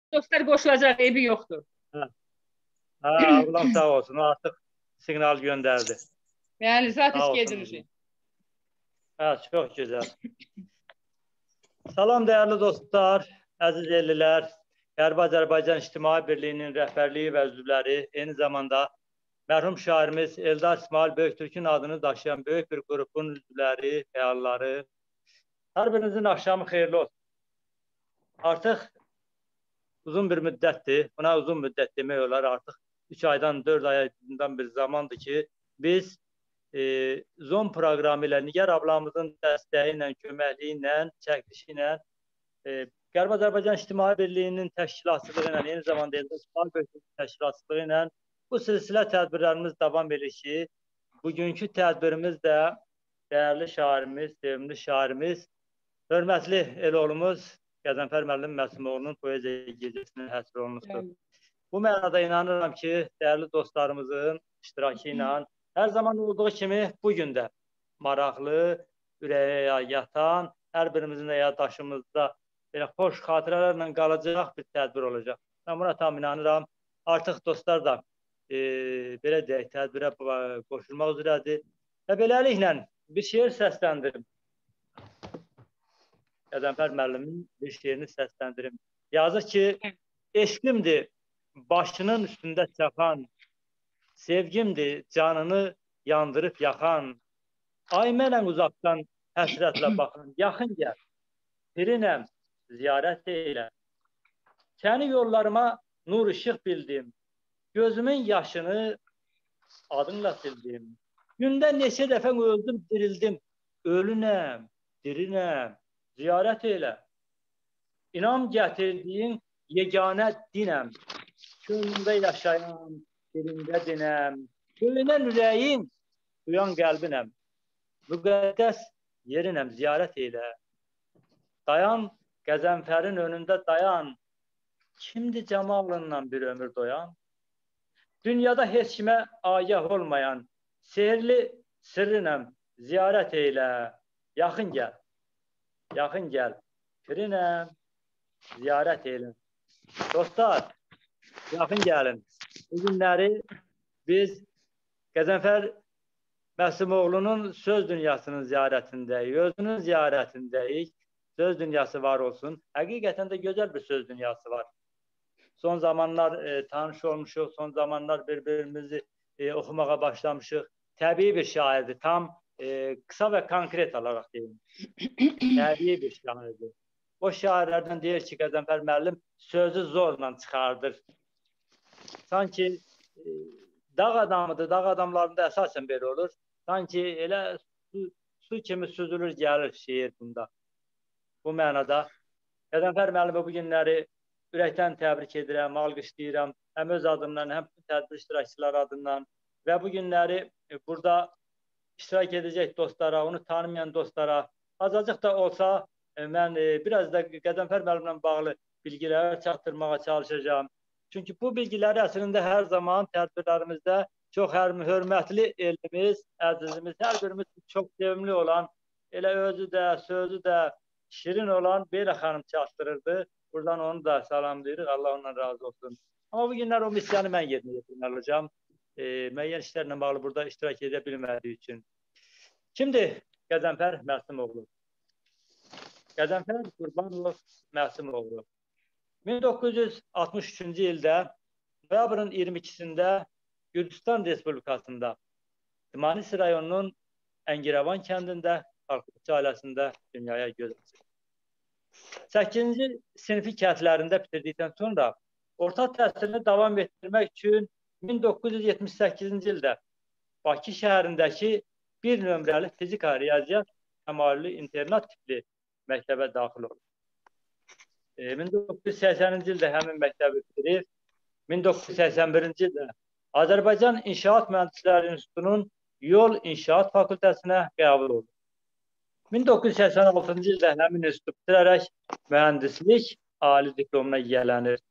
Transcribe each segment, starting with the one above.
Dostlar qoşulacaq, eybi yoxdur. Ablam sağ olsun. O artıq siqnal göndərdi. Yəni, zaten gedirik. Çox gözəl. Salam dəyərli dostlar, əziz ellilər, Qərbi Azərbaycan İctimai Birliyinin rəhbərliyi və üzvləri, eyni zamanda mərhum şairimiz Eldar İsmail Böyüktürkün adını daşıyan böyük bir qrupun üzvləri, fəalları. Hər birinizin axşamı xeyirli olsun. Artıq uzun bir müddətdir, buna uzun müddət demək olar, artıq 3 aydan 4 aydan bir zamandır ki, biz Zoom proqramı ilə, Nigar ablamızın dəstəyi ilə, köməkliyi ilə, çəkilişi ilə, Qərbi Azərbaycan İctimai Birliyinin təşkilatçılığı ilə, eyni zamanda Eldar İsmail Böyüktürkün təşkilatçılığı ilə bu silsilə tədbirlərimiz davam edir ki, bugünkü tədbirimiz də dəyərli şairimiz, sevimli şairimiz, hörmətli el oğlumuz Qəzənfər müəllim Məsimoğlu'nun poeziya gecəsinin həsr olunmuşdur. Bu mənada inanıram ki, dəyərli dostlarımızın iştirakı ilə hər zaman olduğu kimi bugün də maraqlı, ürəyə yatan, hər birimizin də yaddaşımızda belə xoş xatirələrlə qalacaq bir tədbir olacaq. Mən buna tam inanıram. Artıq dostlar da belə deyək, tədbirə qoşulmaq üzrədir. Və beləliklə bir şeir səsləndirim. Qəzənfər müəllimin bir şeirini səsləndirim. Yazır ki, eşqimdir başının üstündə çaxan, sevgimdir canını yandırıb yaxan, ay mənəm uzaqdan həsrətlə baxan, yaxın gəl, pirinəm, ziyarət elə. Səni yollarıma nur işıq bildim, gözümün yaşını adınla sildim. Gündə neçə dəfə öldüm, dirildim, ölünəm, dirinəm, ziyarət elə. İnam gətirdiyin yeganə dinəm, könlümdə yaşayan, dilində dinəm, böyünən ürəyin, duyan qəlbinəm, müqəddəs yerinəm, ziyarət elə. Dayan, Qəzənfərin önündə dayan, kimdir camalından bir ömür doyan? Dünyada heç kimə agah olmayan, sehirli sirrinəm, ziyarət elə, yaxın gəl. Yaxın gəl, pirinəm, ziyarət elə. Dostlar, yaxın gəlin. Bu günləri biz Qəzənfər Məsimoğlu'nun söz dünyasının ziyarətindəyik, özünün ziyarətindəyik. Söz dünyası var olsun. Həqiqətən də gözəl bir söz dünyası var. Son zamanlar tanış olmuşuq, son zamanlar bir-birimizi oxumağa başlamışıq. Təbii bir şairdir, tam kısa və konkret olaraq deyim. Təbii bir şairdir. O şairlərdən deyir ki, Qəzənfər müəllim sözü zorla çıxardır. Sanki dağ adamıdır, dağ adamlarında əsasən belə olur. Sanki elə su kimi süzülür, gəlir şeir bunda. Bu mənada Qəzənfər müəllimi bu günləri ürəkdən təbrik edirəm, alqışlayıram. Həm öz adımdan, həm tədbir iştirakçıları adından və bu günləri burada iştirak edəcək dostlara, onu tanımayan dostlara, azacıq da olsa mən biraz da Qəzənfər müəllimlə bağlı bilgiləri çatdırmağa çalışacağım. Çünki bu bilgiləri əslində hər zaman tədbirlərimizdə çox hörmətli elimiz, əzizimiz, hər birimiz çox sevimli olan, elə özü də, sözü də şirin olan Beylə xanım çatdırırdı. Buradan onu da salamlayırıq, Allah ondan razı olsun. Amma bu günlər o missiyanı mən yerinə yetirməli olacağım. Müəyyən işlərlə bağlı burada iştirak edə bilmədiyi üçün. Kimdir Qəzənfər Məsimoğlu? Qəzənfər Qurbanov Məsimoğlu. 1963-cü ildə noyabrın 22-sində Gürcüstan Respublikasında Dimanis rayonunun Əngirəvan kəndində Xalqçı ailəsində dünyaya göz açır. 8-ci sinfi kəndlərində bitirdikdən sonra orta təhsilini davam etdirmək üçün 1978-ci ildə Bakı şəhərindəki bir nömrəli fizika, riyaziyyat təmayüllü internat tipli məktəbə daxil olur. 1980-ci ildə həmin məktəbi bitirir. 1981-ci ildə Azərbaycan İnşaat Mühəndisləri İnstitutunun Yol İnşaat Fakültəsinə qəbul olur. 1986-cı ildə həmin institutu bitirərək mühəndislik ali diplomuna yiyələnir.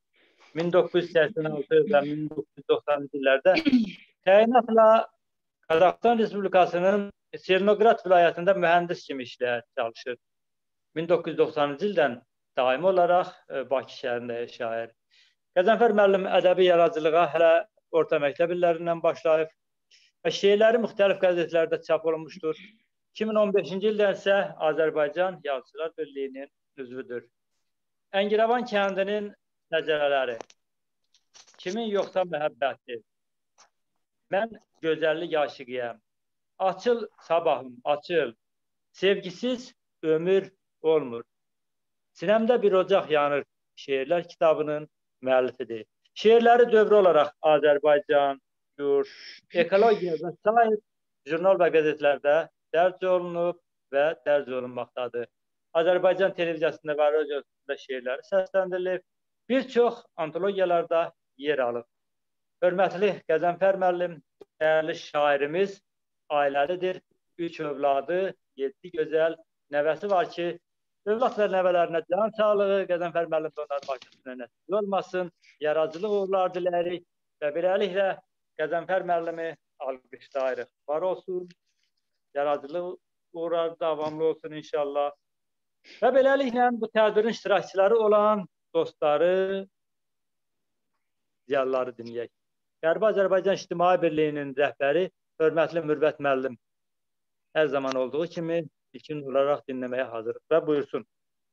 1986 və 1990-cı illərdə təyinatla Qazaxıstan Respublikasının Çernograd vilayətində mühəndis kimi işləyir, çalışır. 1990-cı ildən daimi olaraq Bakı şəhərində yaşayır. Qəzənfər müəllim ədəbi yaradıcılığa hələ orta məktəb illərindən başlayıb və şeirləri müxtəlif qəzetlərdə çap olunmuşdur. 2015-ci ildə isə Azərbaycan Yazıçılar Birliyinin üzvüdür. Əngirəvan kəndinin şəcərələri. Kimin yoxsa məhəbbəti? Mən gözəllik aşiqiyəm. Açıl sabahım, açıl. Sevgisiz ömür olmur. Sinəmdə bir ocaq yanır. Şeirlər kitabının müəllifidir. Şeirləri dövrü olaraq Azərbaycan, Yurt, Ekologiya və sair jurnal və qəzetlərdə dərc olunub və dərc olunmaqdadır. Azərbaycan televiziyasında və radiosunda şeirləri səsləndirilib. Bir çox antologiyalarda yer alıb. Hörmətli Qəzənfər müəllim, dəyərli şairimiz ailəlidir. 3 övladı, 7 gözəl nəvəsi var ki, övlad və nəvələrinə can sağlığı, Qəzənfər müəllim onların başçısına nəsib olmasın, yaradıcılıq uğurlar dilərik və beləliklə Qəzənfər müəllimi alqışlayırıq. Var olsun, yaradıcılıq uğurlar davamlı olsun inşallah. Və beləliklə bu tədbirin iştirakçıları olan dostları, ziyarları dinləyək. Qərbi Azərbaycan İctimai Birliyinin rəhbəri hörmətli Mürvət müəllim hər zaman olduğu kimi ilkin olaraq dinləməyə hazırıq və buyursun.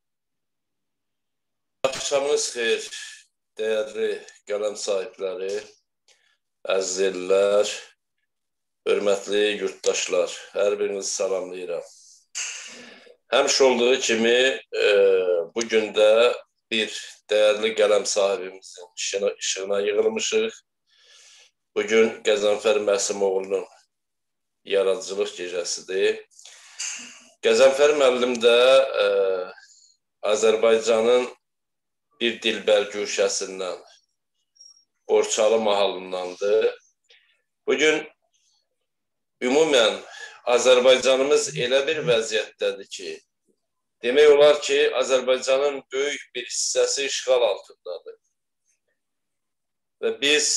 Axşamınız xeyir, dəyərli qələm sahibləri, əziz ellər, hörmətli yurttaşlar, hər birinizi salamlayıram. Həmişə olduğu kimi bugün də bir dəyərli qələm sahibimizin işığına yığılmışıq. Bugün Qəzənfər Məsimoğlu'nun yaradıcılıq gecəsidir. Qəzənfər müəllim də Azərbaycanın bir dilbər güşəsindən, Borçalı mahallındandır. Bugün ümumən Azərbaycanımız elə bir vəziyyətdədir ki, demək olar ki, Azərbaycanın böyük bir hissəsi işğal altındadır. Və biz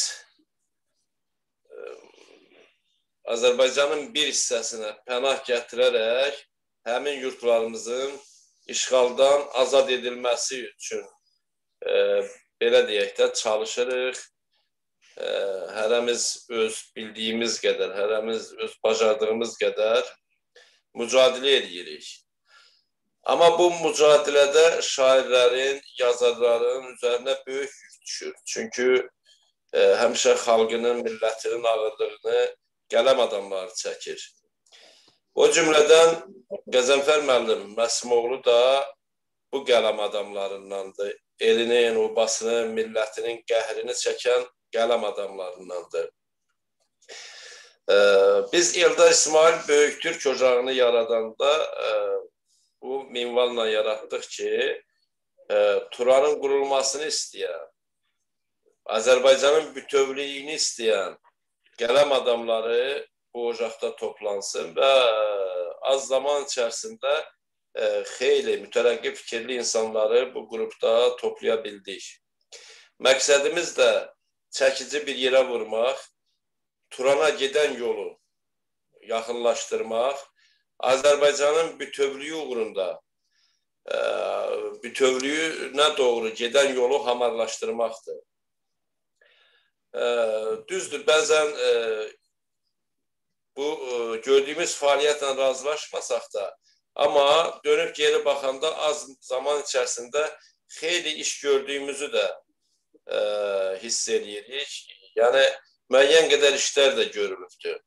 Azərbaycanın bir hissəsinə pənah gətirərək həmin yurtlarımızın işğaldan azad edilməsi üçün belə deyək də çalışırıq. Hərəmiz öz bildiyimiz qədər, hərəmiz öz bacardığımız qədər mücadilə edirik. Amma bu mücadilədə şairlərin, yazarların üzərinə böyük yük düşür. Çünki həmişə xalqının, millətinin ağırlığını qələm adamları çəkir. O cümlədən Qəzənfər müəllim Məsimoğlu da bu qələm adamlarındandır. Elinin, obasının, millətinin qəhrini çəkən qələm adamlarındandır. Biz Eldar İsmail Böyük Türk Ocağını yaradanda bu minvalla yaratdıq ki, Turanın qurulmasını istəyən, Azərbaycanın bütövlüyünü istəyən qələm adamları bu ocaqda toplansın və az zaman içərisində xeyli mütərəqqib fikirli insanları bu qrupda toplaya bildik. Məqsədimiz də çəkici bir yerə vurmaq, Turana gedən yolu yaxınlaşdırmaq, Azərbaycanın bütövlüyü uğrunda bütövlüyünə doğru gedən yolu hamarlaşdırmaqdır. Düzdür, bəzən bu gördüyümüz fəaliyyətlə razılaşmasaq da, amma dönüb geri baxanda az zaman içərisində xeyli iş gördüyümüzü də hiss edirik. Yəni, müəyyən qədər işlər də görülübdür.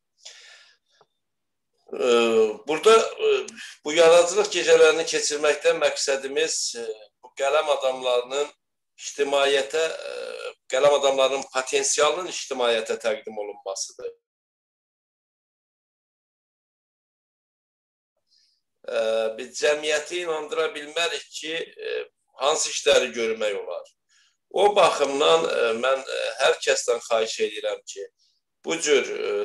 Burada bu yaradıcılıq gecələrini keçirməkdən məqsədimiz bu qələm adamlarının ictimaiyyətə, qələm adamlarının potensialının ictimaiyyətə təqdim olunmasıdır. Biz cəmiyyəti inandıra bilmərik ki, hansı işləri görmək olar. O baxımdan mən hər kəsdən xahiş edirəm ki, bu cür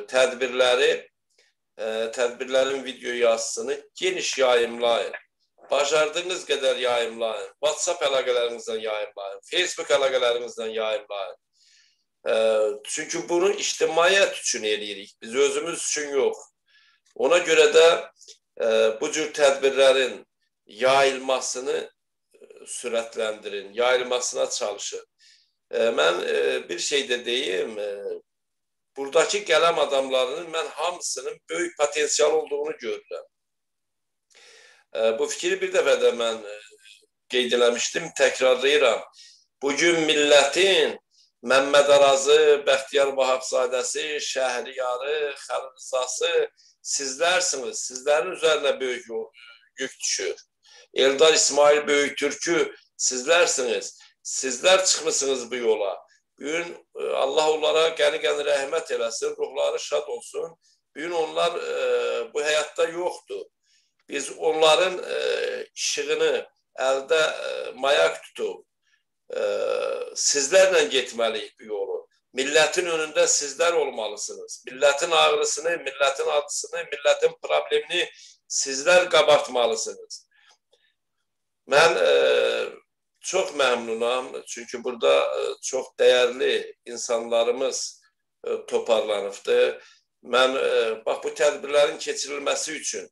tədbirlərin video yazısını geniş yayımlayın. Bacardığınız qədər yayımlayın. WhatsApp əlaqələrinizdən yayımlayın. Facebook əlaqələrinizdən yayımlayın. Çünki bunu ictimaiyyət üçün eləyirik. Biz özümüz üçün yox. Ona görə də bu cür tədbirlərin yayılmasını sürətləndirin, yayılmasına çalışın. Mən bir şey də deyim, buradakı qələm adamlarının mən hamısının böyük potensial olduğunu görürəm. Bu fikri bir dəfə də mən qeyd eləmişdim, təkrarlayıram. Bugün millətin Məmməd Arazı, Bəxtiyar Vahabzadəsi, Şəhriyarı, Xəlilzası sizlərsiniz. Sizlərin üzərinə böyük yük düşür. Eldar İsmail Böyüktürkü sizlərsiniz. Sizlər çıxmışsınız bu yola. Bugün Allah onlara qəni-qəni rəhmət eləsin, ruhları şad olsun. Bugün onlar bu həyatda yoxdur. Biz onların işığını əldə mayak tutub, sizlərlə getməliyik bu yolu. Millətin önündə sizlər olmalısınız. Millətin ağrısını, millətin acısını, millətin problemini sizlər qabartmalısınız. Mən çox məmnunam. Çünki burada çox dəyərli insanlarımız toparlanıbdır. Mən bax bu tədbirlərin keçirilməsi üçün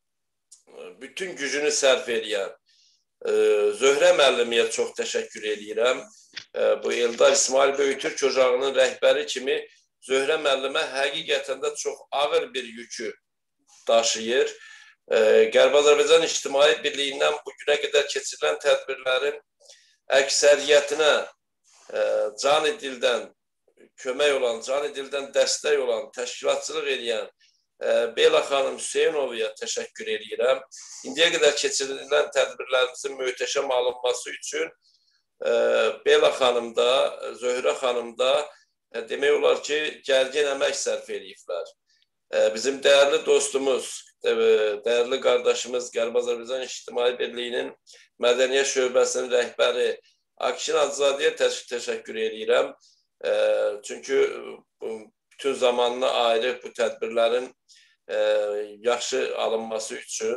bütün gücünü sərf edən Zöhrə müəllimiyə çox təşəkkür edirəm. Bu Eldar İsmail Böyüktürk ocağının rəhbəri kimi Zöhrə müəllimə həqiqətən də çox ağır bir yükü daşıyır. Qərbi Azərbaycan İctimai Birliyindən bugünə qədər keçirilən tədbirlərin əksəriyyətinə can-ı dildən kömək olan, can-ı dildən dəstək olan, təşkilatçılıq edən Beyla xanım Hüseynovaya təşəkkür edirəm. İndiyə qədər keçirilən tədbirlərimizin möhtəşəm alınması üçün Beyla xanım da, Zöhrə xanım da demək olar ki, gərgin əmək sərf ediblər. Bizim dəyərli dostumuz, dəyərli qardaşımız Qərbi Azərbaycan İctimai Birliyinin Mədəniyyət Şöbəsinin rəhbəri Akşin Hacızadəyə təşəkkür edirəm. Çünki bütün zamanını ayırıb bu tədbirlərin yaxşı alınması üçün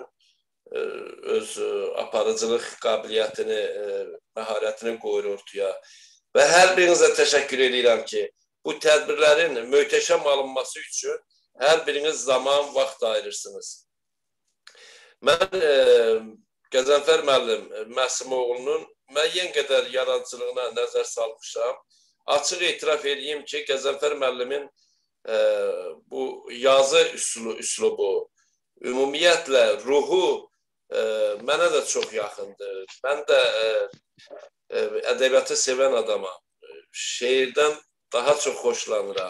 öz aparıcılıq qabiliyyətini, məharətini qoyur ortaya. Və hər birinizə təşəkkür edirəm ki, bu tədbirlərin möhtəşəm alınması üçün hər biriniz zaman, vaxt ayırırsınız. Mən Qəzənfər müəllim Məsimoğlunun müəyyən qədər yaradıcılığına nəzər salmışam. Açıq etiraf edeyim ki, Qəzənfər müəllimin bu yazı üslubu, ümumiyyətlə ruhu mənə də çox yaxındır. Mən də ədəbiyyatı sevən adamam. Şeirdən daha çox xoşlanıram.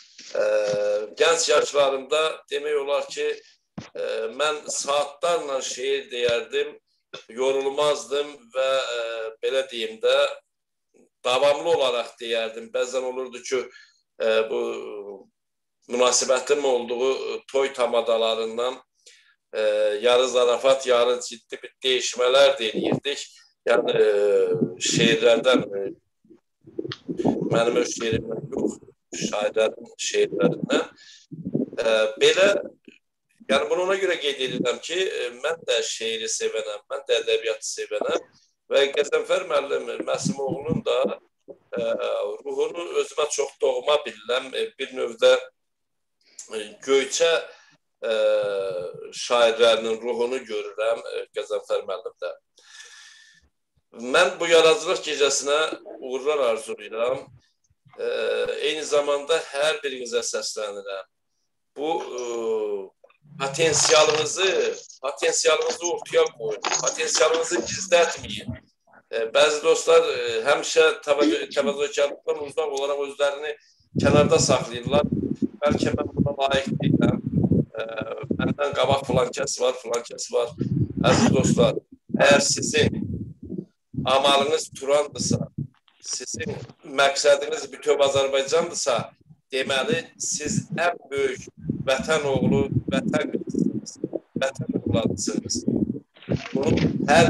Gənc yaşlarımda demək olar ki, mən saatlarla şeir deyərdim, yorulmazdım və belə deyim də, davamlı olaraq deyərdim. Bəzən olurdu ki, bu münasibətim olduğu toy tamadalarından yarı zarafat, yarı ciddi bir değişmələr deyirdik. Yəni, şeirlərdən, mənim öz şeirimdən yox, şairlərin şeirlərindən. Belə, yəni bunu ona görə qeyd edirəm ki, mən də şeiri sevənəm, mən də ədəbiyyatı sevənəm və Qəzənfər müəllim Məsimoğlunun da ruhunu özümə çox doğma bilirəm. Bir növdə Göyçə şairlərinin ruhunu görürəm Qəzənfər müəllimdə. Mən bu yaradıcılıq gecəsinə uğurlar arzulayıram. Eyni zamanda hər birinizə səslənirəm. Bu potensialınızı ortaya qoyun, potensialınızı gizlətməyin. Bəzi dostlar həmişə təvazökarlıqdan uzaq olaraq özlərini kənarda saxlayırlar. Bəlkə mən buna layiq deyiləm. Məndən qabaq filan kəs var, filan kəs var. Əziz dostlar, əgər sizin amalınız Turandırsa, sizin məqsədiniz bütöv Azərbaycandırsa, deməli, siz ən böyük vətən oğlu, vətən qızısınız, vətən oğladısınız. Bunu hər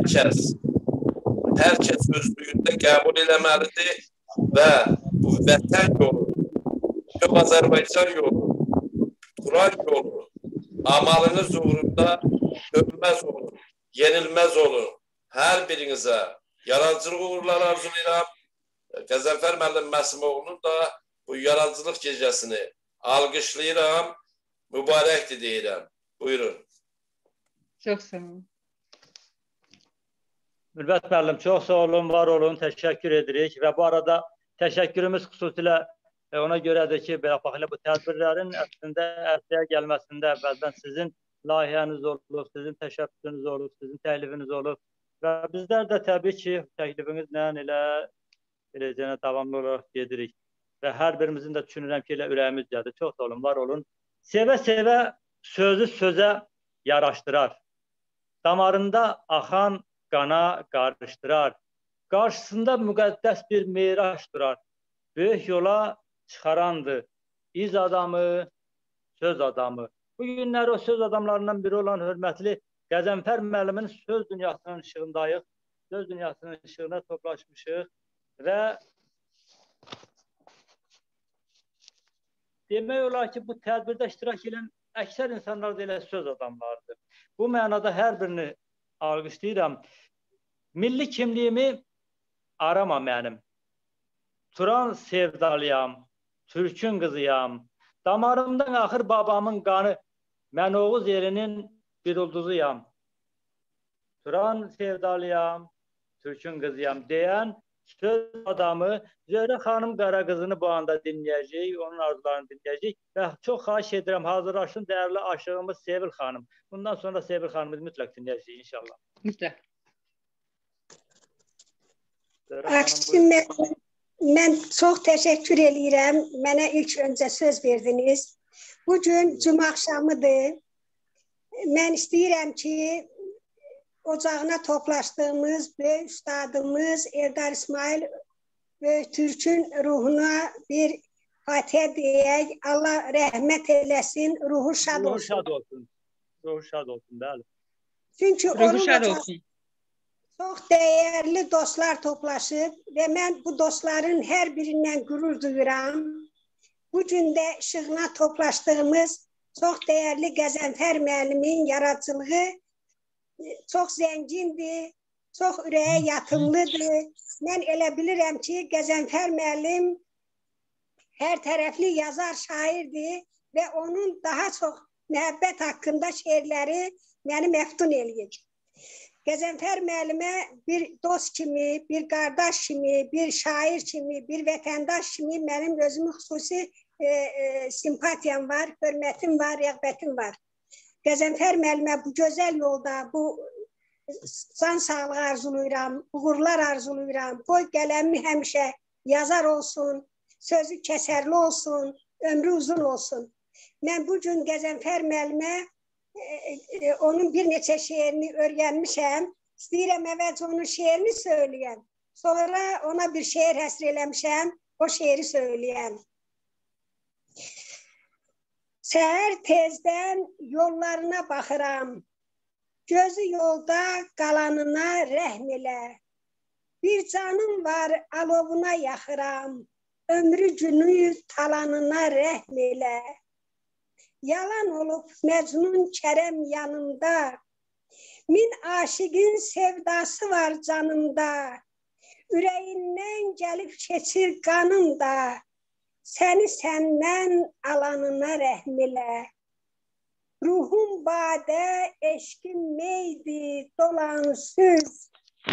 kəs özlüyündə qəbul eləməlidir və bu vətən yolu, bütöv Azərbaycan yolu, Turan yolu, amalınız uğrunda ölməz olun, yenilməz olun. Hər birinizə yaradıcılıq uğurları arzulayıram. Qəzənfər müəllim Məsimoğlunun da bu yaradıcılıq gecəsini alqışlayıram, mübarəkdir deyirəm. Buyurun. Çox sağ olun. Ülbət müəllim, çox sağ olun, var olun, təşəkkür edirik və bu arada təşəkkürümüz xüsusilə ona görədir ki, belə bu tədbirlərin əslində ərsəyə gəlməsində əvvəldən sizin layihəniz olub, sizin təşəbbüsünüz olub, sizin təklifiniz olub və bizlər də təbii ki, təklifinizlə elə davamlı olaraq gedirik və hər birimizin də düşünürəm ki, elə ürəyimiz gəlir. Çox sağ olun, var olun. Sevə-sevə sözü sözə yaraşdırar. Damarında axan qana qarışdırar. Qarşısında müqəddəs bir meyraç durar. Böyük yola çıxarandır. İz adamı, söz adamı. Bu günlər o söz adamlarından biri olan hörmətli Qəzənfər müəllimin söz dünyasının işığındayıq. Söz dünyasının işığına toplaşmışıq və demək olar ki, bu tədbirdə iştirak edən əksər insanlar da elə söz adamlarıdır. Bu mənada hər birini alqışlayıram. Milli kimliyimi arama mənim. Turan sevdalıyam, Türkün qızıyam. Damarımdan axır babamın qanı, mən Oğuz yerinin bir ulduzuyam. Turan sevdalıyam, Türkün qızıyam deyən söz adamı Zöhrə xanım Qaraqızını bu anda dinləyəcək, onun arzularını dinləyəcək və çox xahiş edirəm, hazırlaşın dəyərli aşığımız Sevil xanım. Bundan sonra Sevil xanımız mütləq dinləyəcək inşallah. Mütləq. Mən çox təşəkkür edirəm. Mənə ilk öncə söz verdiniz. Bugün cümə axşamıdır. Mən istəyirəm ki, ocağına toplaşdığımız böyük üstadımız Eldar İsmail Böyük Türk'ün ruhuna bir fatihə deyək. Allah rəhmət eləsin, ruhu şad olsun. Ruhu şad olsun. Ruhu şad olsun, bəli. Çünki Ruhu şad olsun. Çox dəyərli dostlar toplaşıb və mən bu dostların hər birindən qürur duyuram. Bugün də işığına toplaşdığımız çox dəyərli Qəzənfər müəllimin yaradıcılığı çox zəngindir, çox ürəyə yatımlıdır. Mən elə bilirəm ki, Qəzənfər müəllim hər tərəfli yazar şairdir və onun daha çox məhəbbət haqqında şeirləri məni məftun eləyir. Qəzənfər müəllimə bir dost kimi, bir qardaş kimi, bir şair kimi, bir vətəndaş kimi mənim özümün xüsusi simpatiyam var, hörmətim var, rəğbətim var. Qəzənfər müəllimə bu gözəl yolda, bu can sağlığı arzulayıram, uğurlar arzulayıram. Qoy qələmi həmişə yazar olsun, sözü kəsərli olsun, ömrü uzun olsun. Mən bugün Qəzənfər müəllimə onun bir neçə şeirini öyrənmişəm. İstəyirəm əvvəlcə onun şeirini söyləyəm. Sonra ona bir şeir həsr eləmişəm, o şeiri söyləyəm. Səhər tezdən yollarına baxıram. Gözü yolda qalanına rəhm elə. Bir canım var, alovuna yaxıram. Ömrü günü talanına rəhm elə. Yalan olub Məcnun Kərəm yanımda. Min aşiqin sevdası var canımda. Ürəyindən gəlib keçir qanım da. Səni səndən alanına rəhm elə. Ruhum badə, eşqim meydi, dolansız.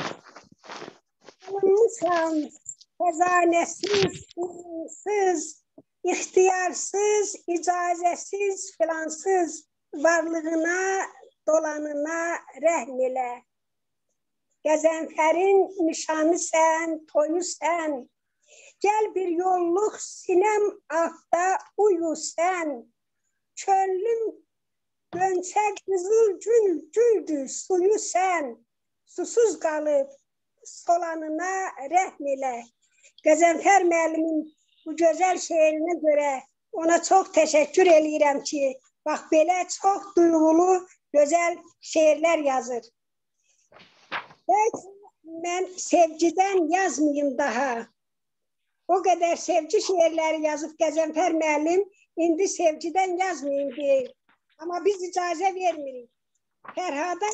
Olmuşam, xəzanəsiz, uğursuz. İxtiyarsız, icazəsiz, filansız varlığına, dolanına rəhm elə. Qəzənfərin nişanı sən, toyu sən. Gəl bir yolluq sinəm altda uyu sən. Çöllüm gönçə qızıl güldür, suyu sən. Susuz qalıb solanına rəhm elə. Qəzənfər müəllimin bu gözəl şeirinə görə ona çox təşəkkür eləyirəm ki, bax belə çox duyğulu, gözəl şeirlər yazır. Bəlkə mən sevgidən yazmayayım daha. O qədər sevgi şeirləri yazıb Qəzənfər müəllim, indi sevgidən yazmayayım deyir. Amma biz icazə vermirik. Fərhada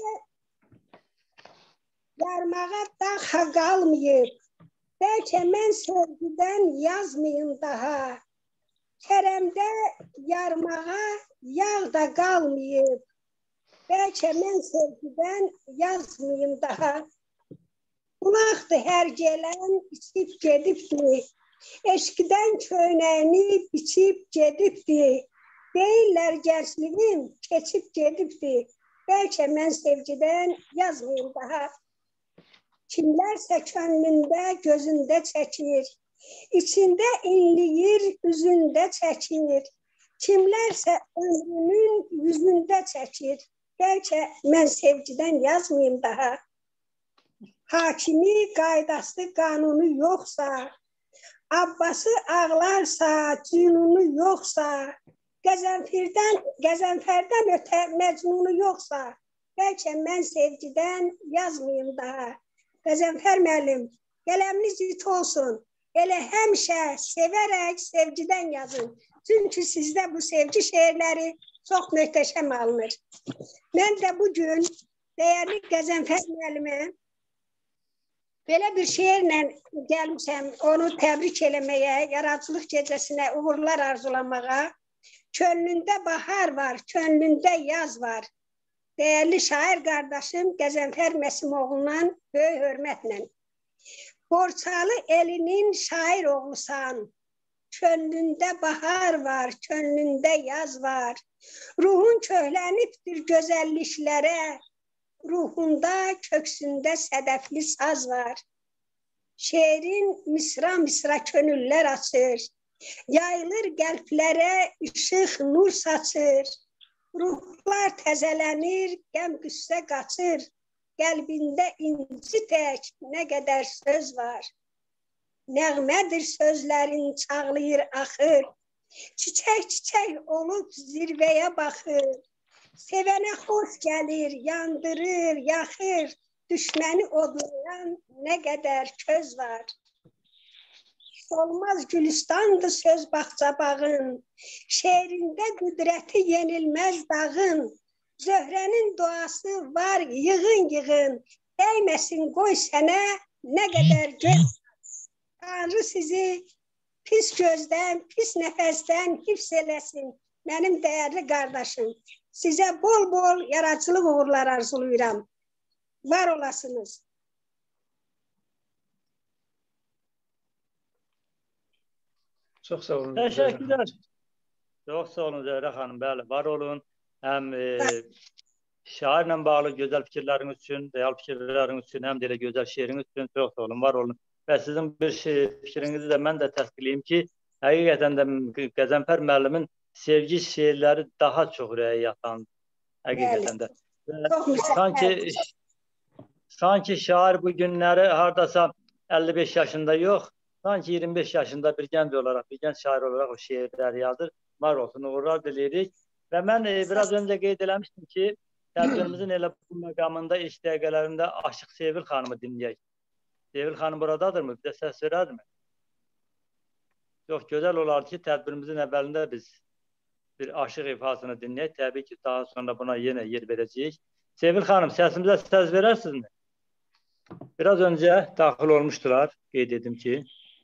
yarmağa daha qalmayıb. Bəlkə mən sevgidən yazmayayım daha. Kərəmdə yarmağa yağ da qalmayıb. Bəlkə mən sevgidən yazmayayım daha. Qulaqdır hər gələn içib gedibdir. Eşqdən köynəyini biçib gedibdir. Deyirlər gəncliyim keçib gedibdir. Bəlkə mən sevgidən yazmayım daha. Kimlərsə könlündə, gözündə çəkir. İçində inliyir, üzündə çəkir. Kimlərsə ömrünün yüzündə çəkir. Bəlkə mən sevgidən yazmayım daha. Hakimi, qaydası, qanunu yoxsa, Abbası ağlarsa, cünunu yoxsa, Qəzənfərdən ötə məcnunu yoxsa, bəlkə mən sevgidən yazmayım daha. Qəzənfər müəllim, qələminiz it olsun. Elə həmişə sevərək sevgidən yazın. Çünki sizdə bu sevgi şeirləri çox möhtəşəm alınır. Mən də bugün dəyərli Qəzənfər müəllimə belə bir şeirlə gəlmişəm, onu təbrik eləməyə, yaradıcılıq gecəsinə uğurlar arzulamağa. Könlündə bahar var, könlündə yaz var. Dəyərli şair qardaşım Qəzənfər Məsimoğlu'ndan böyük hörmətlə. Borçalı elinin şair oğlusan, könlündə bahar var, könlündə yaz var. Ruhun köhlənibdir gözəlliklərə, ruhunda, köksündə sədəfli saz var. Şeirin misra-misra könüllər açır. Yayılır qəlblərə işıq, nur saçır. Ruhlar təzələnir, qəm qüssə qaçır. Qəlbində inci tək nə qədər söz var. Nəğmədir sözlərin çağlayır, axır. Çiçək-çiçək olub zirvəyə baxır. Sevənə xoş gəlir, yandırır, yaxır. Düşməni odlayan nə qədər köz var. Solmaz gülüstandır söz bağça bağın. Şeirində qüdrəti yenilməz dağın. Zöhrənin duası var yığın-yığın. Dəyməsin qoy sənə nə qədər göz. Tanrı sizi pis gözdən, pis nəfəsdən hifz eləsin. Mənim dəyərli qardaşım. Sizə bol-bol yaradıcılıq uğurlar arzulayıram. Var olasınız. Çox sağ olun. Təşəkkürlər. Çox sağ olun Zəhrə xanım. Bəli, var olun. Həm şairlə bağlı gözəl fikirləriniz üçün, real fikirləriniz üçün, həm də elə gözəl şeiriniz üçün çox sağ olun, var olun. Və sizin bir fikrinizi də mən də təsdiqləyim ki, həqiqətən də Qəzənfər müəllimin sevgi şeirləri daha çox ürəyə yatan, həqiqətən də. Sanki şair bu günləri haradasa 55 yaşında yox, sanki 25 yaşında bir gənc olaraq, bir gənc şair olaraq o şeirləri yazır. Var olsun, uğurlar diləyirik. Və mən biraz öncə qeyd eləmişdim ki, tədbirimizin elə bu məqamında ilk dəqiqələrində Aşıq Sevil xanımı dinləyək. Sevil xanım buradadırmı? Bir də səs verərdimi? Yox, gözəl olardı ki, tədbirimizin əvvəlində biz bir aşıq ifasını dinləyək. Təbii ki, daha sonra buna yenə yer verəcəyik. Sevil xanım, səsimizə səs verərsinizmi? Biraz öncə daxil olmuşdular, qeyd edim ki.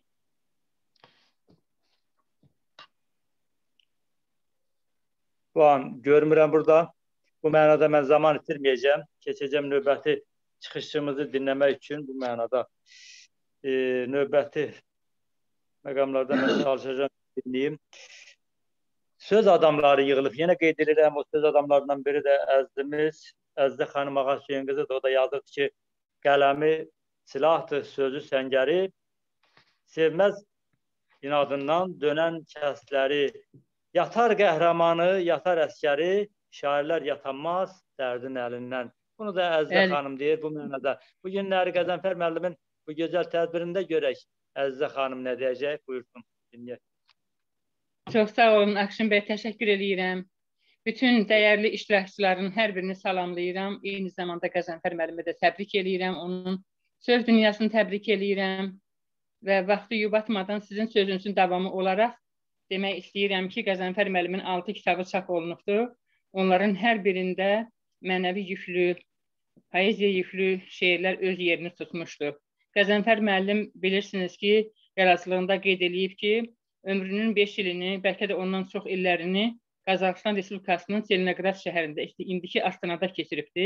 Bu an görmürəm burada. Bu mənada mən zaman itirməyəcəm. Keçəcəm növbəti çıxışımızı dinləmək üçün bu mənada növbəti məqamlarda mən çalışacağım dinləyim. Söz adamları yığılıb. Yenə qeyd edirəm, o söz adamlarından biri də əzdimiz. Əzdə xanım Ağasüyün qızıdır. O da yazır ki, qələmi silahdır, sözü səngəri, sevməz inadından dönən kəsləri. Yatar qəhrəmanı, yatar əskəri, şairlər yatanmaz dərdin əlindən. Bunu da Əzizə xanım deyir bu mənada. Bu günləri Qəzənfər müəllimin bu gözəl tədbirində görək. Əzizə xanım nə deyəcək? Buyursun, dinləyək. Çox sağ olun, Akşin bəy, təşəkkür edirəm. Bütün dəyərli iştirakçıların hər birini salamlayıram. Eyni zamanda Qəzənfər müəllimi də təbrik edirəm. Onun söz dünyasını təbrik edirəm. Və vaxtı yubatmadan sizin sözünüzün davamı olaraq demək istəyirəm ki, Qəzənfər müəllimin 6 kitabı çap olunubdur. Onların hər birində mənəvi yüklü, poeziya yüklü şeirlər öz yerini tutmuşdur. Qəzənfər müəllim bilirsiniz ki, yaradıcılığında qeyd edib ki, ömrünün 5 ilini, bəlkə də ondan çox illərini Qazaxıstan Respublikasının Zelenograd şəhərində, indiki Astanada keçiribdir.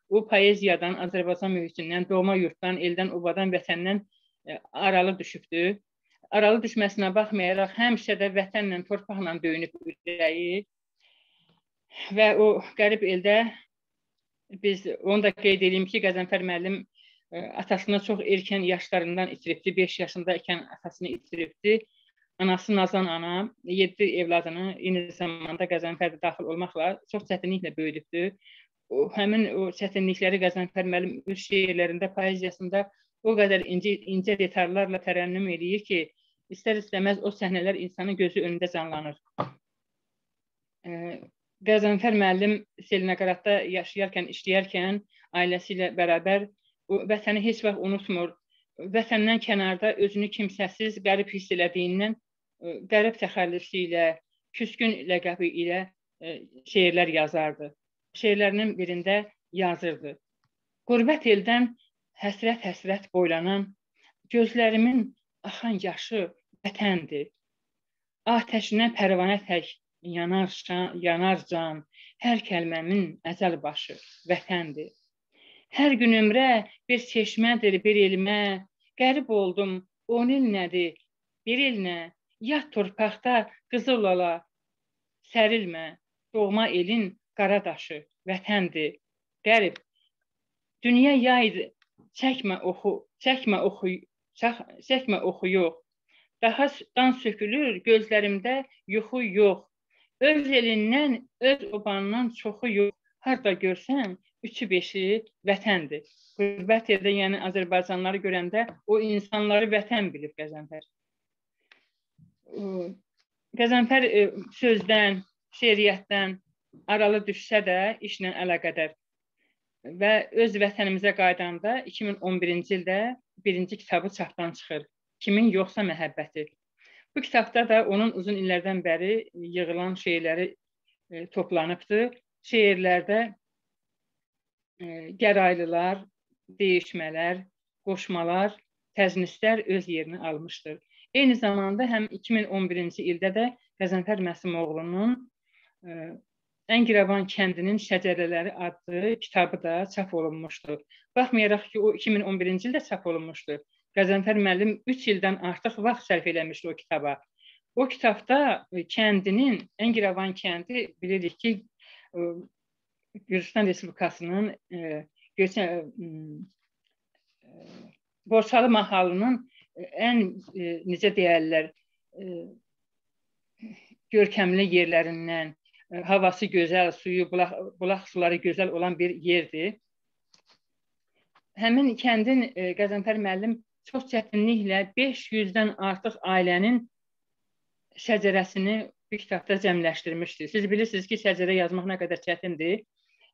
o poeziyadan, Azərbaycan mühitindən, doğma yurtdan, eldən, obadan, vətəndən aralı düşübdür. Aralı düşməsinə baxmayaraq həmişə də vətənlə, torpaqla döyünüb ürəyi və o qərib eldə biz onu da qeyd edeyim ki, Qəzənfər müəllim atasını çox erkən yaşlarından itiribdi. 5 yaşında ikən atasını itiribdi. Anası Nazan ana 7 evladını eyni zamanda Qəzənfərdə daxil olmaqla çox çətinliklə böyüdübdü. Həmin o çətinlikləri Qəzənfər müəllim öz şeirlərində, poeziyasında o qədər incə detallarla tərənnüm edir ki, istər-istəməz o səhnələr insanın gözü önündə canlanır. Qəzənfər müəllim Selinaqradda yaşayarkən, işləyərkən ailəsi ilə bərabər vətəni heç vaxt unutmur. Vətəndən kənarda özünü kimsəsiz, qərib hiss elədiyindən qərib təxəllüsü ilə, küskün ləqəbi ilə şeirlər yazardı. Şeirlərinin birində yazırdı. Qürbət eldən həsrət-həsrət boylanan, gözlərimin axan yaşı vətəndir. Atəşinə pərvanə tək yanar can, hər kəlməmin əzəl başı vətəndir. Hər gün ömrə bir çeşmədir, bir elmə, qərib oldum, 10 il nədir, bir il nə, yad torpaqda qızıl ola, sərilmə, doğma elin qara daşı vətəndir. Qərib, dünya yaydı, çəkmə oxu yox, daha dan sökülür gözlərimdə yuxu yox, öz elindən, öz obandan çoxu yox, harda görsən, 3-5-i vətəndir. Qürbət yerdə, yəni Azərbaycanlıları görəndə o insanları vətən bilib Qəzənfər. Qəzənfər sözdən, şeiriyyətdən aralı düşsə də işlə əlaqədar və öz vətənimizə qaydanda 2011-ci ildə birinci kitabı çapdan çıxır. Kimin yoxsa məhəbbəti. Bu kitabda da onun uzun illərdən bəri yığılan şeirləri toplanıbdır. Şeirlərdə gəraylılar, deyişmələr, qoşmalar, təznislər öz yerini almışdır. Eyni zamanda həm 2011-ci ildə də Qəzənfər Məsimoğlunun Əngirəvan kəndinin şəcərələri adlı kitabı da çap olunmuşdur. Baxmayaraq ki, o 2011-ci ildə çap olunmuşdur. Qəzənfər müəllim 3 ildən artıq vaxt sərf eləmişdi o kitaba. O kitabda kəndinin, Əngirəvan kəndi bilirik ki, Gürcüstan Respublikasının Borçalı mahalının ən, necə deyərlər, görkəmli yerlərindən, havası gözəl, suyu, bulaq suları gözəl olan bir yerdir. Həmin kəndin Qəzənfər müəllim çox çətinliklə 500-dən artıq ailənin şəcərəsini bir kitabda cəmləşdirmişdir. Siz bilirsiniz ki, şəcərə yazmaq nə qədər çətindir.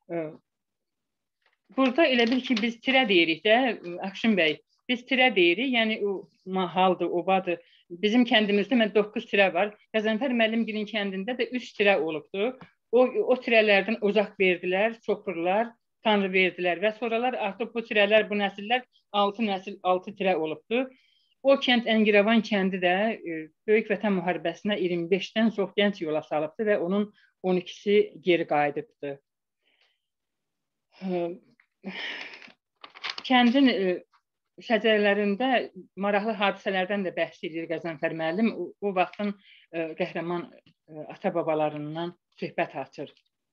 Burada elə bil ki, biz tirə deyirik də, Akşin bəy, biz tirə deyirik, yəni o mahaldır, obadır. Bizim kəndimizdə 9 tirə var. Qəzənfər müəllimgilin kəndində də 3 tirə olubdur. O tirələrdən uzaq verdilər, çopurlar, tanrı verdilər və sonralar artıq bu tirələr, bu nəsillər 6 nəsil, 6 tirə olubdur. O kənd Əngirəvan kəndi də Böyük Vətən müharibəsinə 25-dən çox gənc yola salıbdır və onun 12-si geri qayıdıbdır. Kəndin şəcərələrində maraqlı hadisələrdən də bəhs edir Qəzənfər müəllim. O vaxtın qəhrəman ata-babalarından söhbət açır.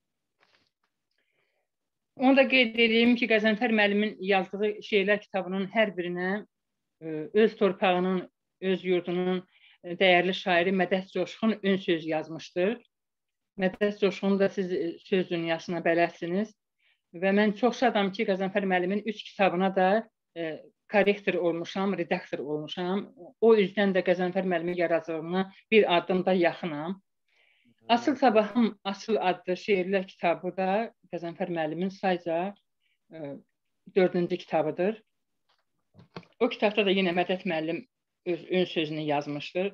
Onu da qeyd edeyim ki, Qəzənfər müəllimin yazdığı şeirlər kitabının hər birinə öz torpağının, öz yurdunun dəyərli şairi Mədəd Coşqun ön söz yazmışdır. Mədəd Coşqunu da siz söz dünyasına bələdsiniz. Və mən çox şadam ki, Qəzənfər müəllimin 3 kitabına da korrektor olmuşam, redaktor olmuşam. O üzdən də Qəzənfər müəllimin yaradıcılığına bir addım da yaxınam. Asıl Sabahım Asıl adlı şeirlər kitabı da Qəzənfər müəllimin sayca 4-cü kitabıdır. O kitabda da yenə Mədəd müəllim öz ön sözünü yazmışdır.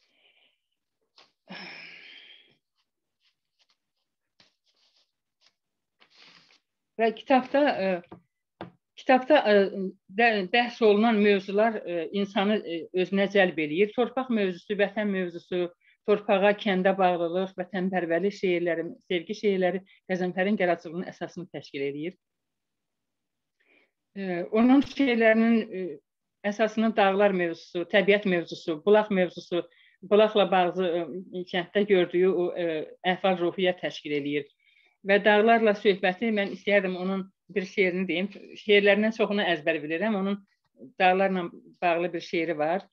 Və kitabda bəhs olunan mövzular insanı özünə cəlb edir. Torpaq mövzusu, vətən mövzusu, torpağa, kəndə bağlılıq, vətənpərvərlik şeirləri, sevgi şeirləri Qəzənfərin yaradıcılığının əsasını təşkil edir. Onun şeirlərinin əsasının dağlar mövzusu, təbiət mövzusu, bulaq mövzusu, bulaqla bağlı kənddə gördüyü o əhval ruhiyyət təşkil edir. Və dağlarla söhbəti mən istəyərdim onun bir şeirini deyim. Şeirlərindən çoxunu əzbər bilirəm. Onun dağlarla bağlı bir şeiri var.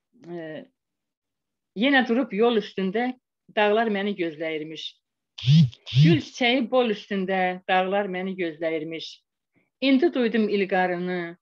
Yenə durub yol üstündə dağlar məni gözləyirmiş. Gül çiçəyi bol üstündə dağlar məni gözləyirmiş. İndi duydum ilqarını,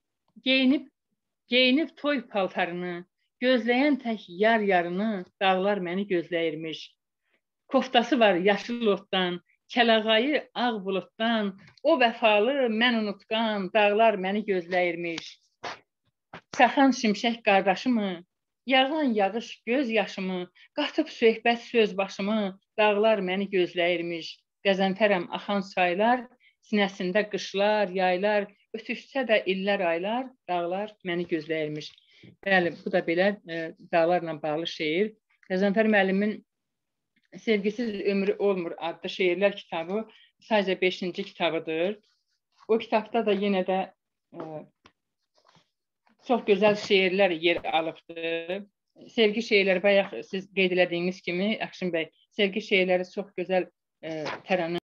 geyinib toy paltarını, gözləyən tək yar yarını dağlar məni gözləyirmiş. Koftası var yaşıl otdan, kəlağayı ağ bulutdan, o vəfalı mən unutqan dağlar məni gözləyirmiş. Çaxan şimşək qardaşımı, yağan yağış göz yaşımı, qatıb söhbət söz başımı dağlar məni gözləyirmiş. Qəzənfərəm axan çaylar, sinəsində qışlar, yaylar, ötüşsə də illər, aylar, dağlar məni gözləyirmiş. Bəli, bu da belə dağlarla bağlı şeir. Qəzənfər müəllimin Sevgisiz ömrü olmur adlı şeirlər kitabı sadəcə 5-ci kitabıdır. O kitabda da yenə də çox gözəl şeirlər yer alıbdır. Sevgi şeirləri, bayaq siz qeyd elədiyiniz kimi, Akşin bəy, sevgi şeirləri çox gözəl tərənnüm